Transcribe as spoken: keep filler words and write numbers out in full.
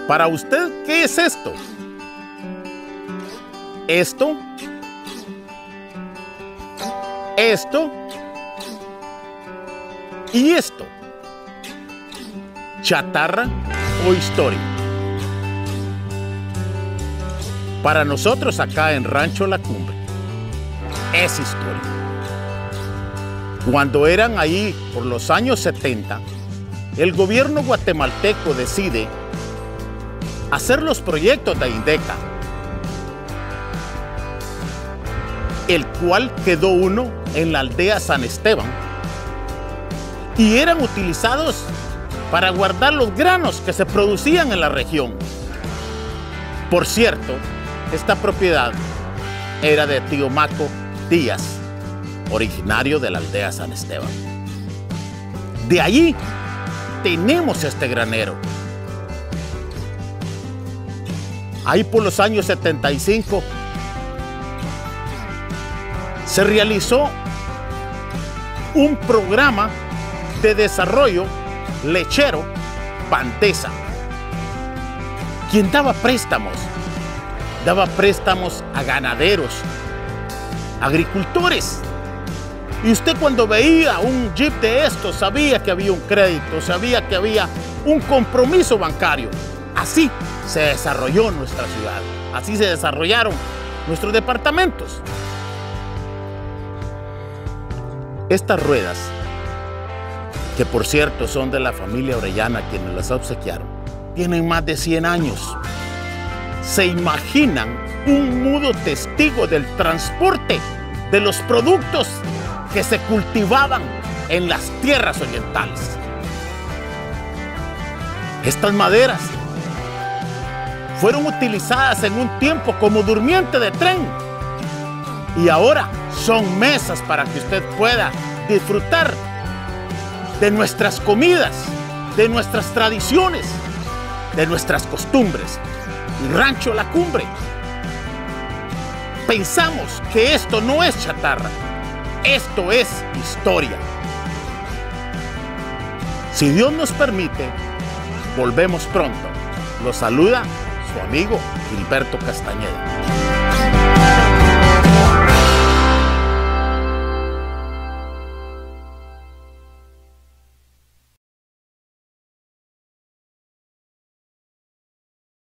Para usted, ¿qué es esto? Esto, esto y esto. ¿Chatarra o historia? Para nosotros acá en Rancho La Cumbre, es historia. Cuando eran ahí por los años setenta, el gobierno guatemalteco decide hacer los proyectos de INDECA, el cual quedó uno en la aldea San Esteban, y eran utilizados para guardar los granos que se producían en la región. Por cierto, esta propiedad era de tío Maco Díaz, originario de la aldea San Esteban. De allí tenemos este granero. Ahí por los años setenta y cinco se realizó un programa de desarrollo lechero Pantesa, quien daba préstamos, daba préstamos a ganaderos, agricultores. Y usted cuando veía un jeep de estos sabía que había un crédito, sabía que había un compromiso bancario. Así se desarrolló nuestra ciudad, así se desarrollaron nuestros departamentos. Estas ruedas, que por cierto son de la familia Orellana quienes las obsequiaron, tienen más de cien años. ¿Se imaginan un mudo testigo del transporte de los productos que se cultivaban en las tierras orientales? Estas maderas fueron utilizadas en un tiempo como durmiente de tren y ahora son mesas para que usted pueda disfrutar de nuestras comidas, de nuestras tradiciones, de nuestras costumbres. Y Rancho La Cumbre, pensamos que esto no es chatarra, esto es historia. Si Dios nos permite, volvemos pronto. Los saluda su amigo Gilberto Castañeda.